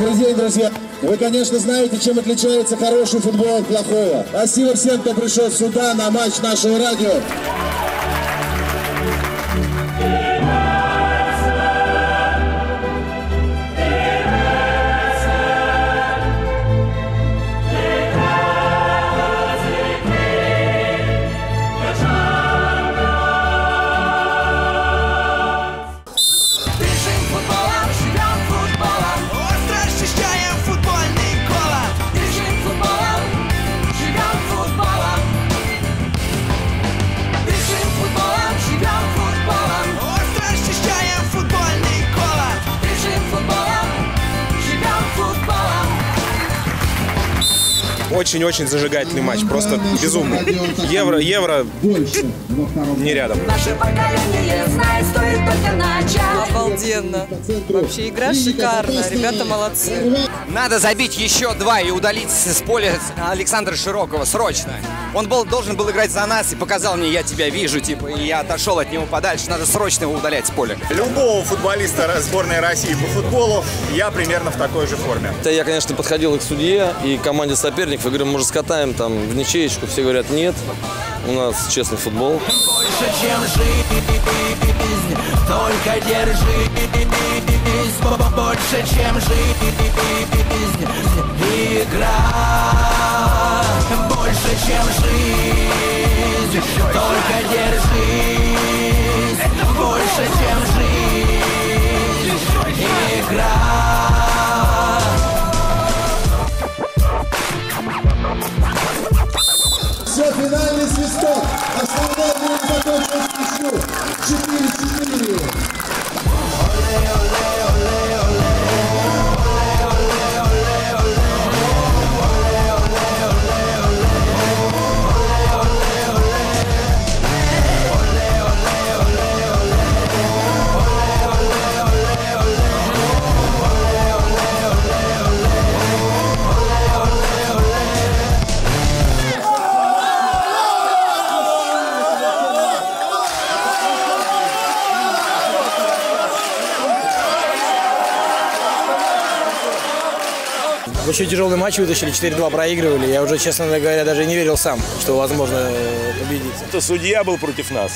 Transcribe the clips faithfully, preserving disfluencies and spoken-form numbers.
Добрый день, друзья. Вы, конечно, знаете, чем отличается хороший футбол от плохого. Спасибо всем, кто пришел сюда на матч нашего радио. Очень-очень зажигательный матч, просто безумный. Евро, евро не рядом. Наше поколение знает, стоит только начать. Обалденно. Вообще игра шикарная, ребята молодцы. Надо забить еще два и удалить с поля Александра Широкова срочно. Он был, должен был играть за нас и показал мне, я тебя вижу, типа, и я отошел от него подальше. Надо срочно его удалять с поля. Любого футболиста сборной России по футболу я примерно в такой же форме. Я, конечно, подходил и к судье, и к команде соперников, и говорю, может, скатаем там в ничеечку. Все говорят, нет, у нас честный футбол. Больше, чем жизнь, только держись. Больше, чем жизнь, игра. Больше, чем жизнь, только держись. Больше, чем жизнь, игра. Все, финальный свисток. Основной будет закончен счет. четыре-четыре. Очень тяжелый матч вытащили, четыре-два проигрывали. Я уже, честно говоря, даже не верил сам, что возможно победить. Это судья был против нас.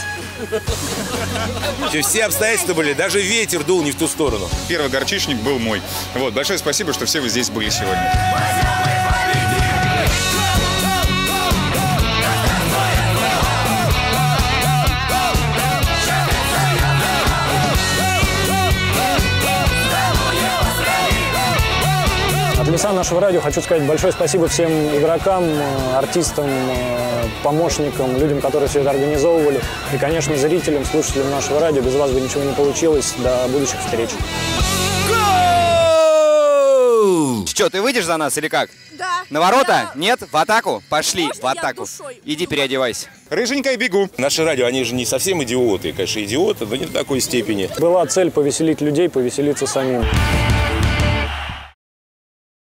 Все обстоятельства были, даже ветер дул не в ту сторону. Первый горчичник был мой. Вот, большое спасибо, что все вы здесь были сегодня. От лица нашего радио хочу сказать большое спасибо всем игрокам, артистам, помощникам, людям, которые все это организовывали. И, конечно, зрителям, слушателям нашего радио. Без вас бы ничего не получилось. До будущих встреч. Что, ты выйдешь за нас или как? Да. На ворота? Да. Нет? В атаку? Пошли, Можно в атаку. Иди переодевайся. Рыженькая, бегу. Наши радио, они же не совсем идиоты. Конечно, идиоты, но не до такой степени. Была цель повеселить людей, повеселиться самим.